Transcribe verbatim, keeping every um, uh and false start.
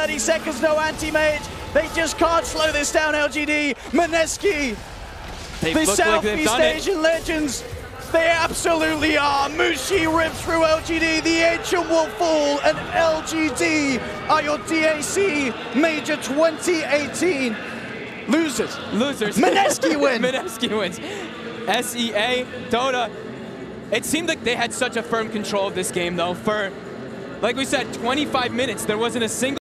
thirty seconds, no anti-mage. They just can't slow this down, L G D. Maneski, They the look like Southeast they've done it. Asian legends. They absolutely are. Mushi rips through L G D. The Ancient will fall, and L G D are your D A C Major twenty eighteen losers. Losers. Maneski win. Maneski wins. S E A, Dota. It seemed like they had such a firm control of this game, though. For, like we said, twenty-five minutes, there wasn't a single